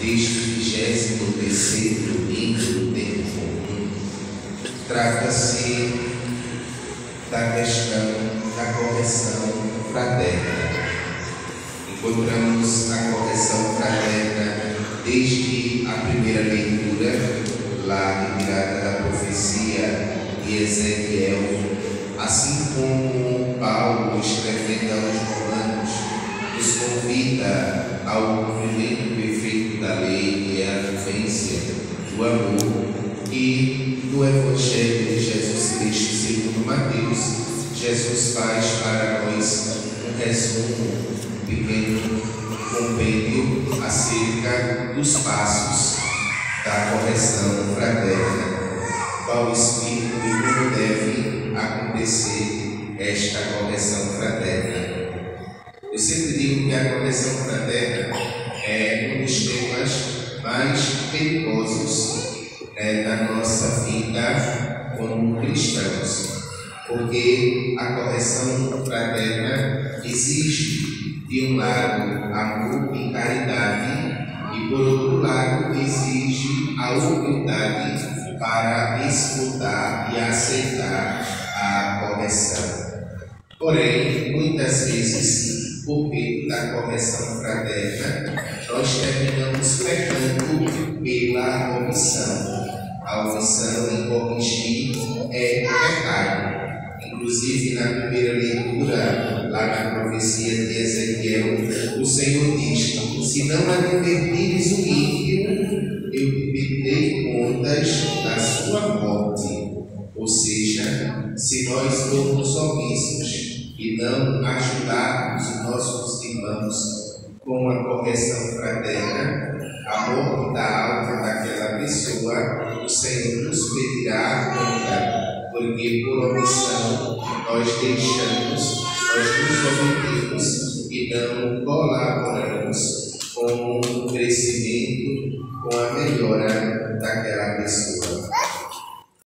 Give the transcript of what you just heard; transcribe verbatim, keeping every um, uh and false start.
deste vigésimo terceiro domingo do tempo comum, trata-se da questão da correção fraterna. Encontramos a correção fraterna desde a primeira leitura, lá retirada da profecia de Ezequiel, assim como Paulo, escrevendo aos Romanos, nos convida ao cumprimento perfeito da lei, que é a vivência do amor, e no Evangelho de Jesus Cristo segundo Mateus, Jesus faz para nós um resumo, um pequeno compêndio acerca dos passos da correção fraterna. Qual o espírito e como deve acontecer esta correção fraterna? Eu sempre digo que a correção fraterna é um dos temas mais perigosos é, da nossa vida como cristãos, porque a correção fraterna exige, de um lado, amor e caridade, e por outro lado, exige a humildade para escutar e aceitar a correção. Porém, muitas vezes, por meio da correção fraterna, nós terminamos pecando pela omissão. A omissão em corrigir é pecado. Inclusive, na primeira leitura, lá na profecia de Ezequiel, o Senhor diz: se não advertires o ímpio, eu te pedirei contas da sua morte. Ou seja, se nós formos omissos e não ajudarmos os nossos irmãos com a correção fraterna, a morte da alma daquela pessoa, o Senhor nos pedirá conta, porque por omissão nós deixamos, nós nos omitimos e não colaboramos com o crescimento, com a melhora daquela pessoa.